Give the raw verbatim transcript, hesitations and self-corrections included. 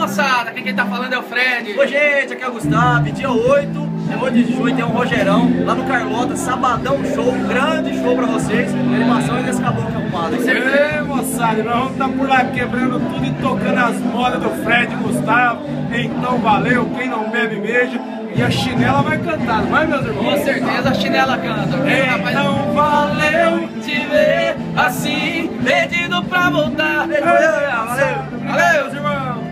moçada, aqui quem tá falando é o Fred. Oi gente, aqui é o Gustavo, dia oito de junho tem um Rogerão lá no Carlota, sabadão show, grande show pra vocês, animação e desse caboclo arrumado. Ei moçada, nós vamos estar por lá quebrando tudo e tocando as modas do Fred e Gustavo, então valeu, quem não bebe beija. E a chinela vai cantar, não vai, meus irmãos? Com certeza a chinela canta. Então valeu te ver assim, pedido pra voltar. Valeu, valeu, Valeu, meus irmãos.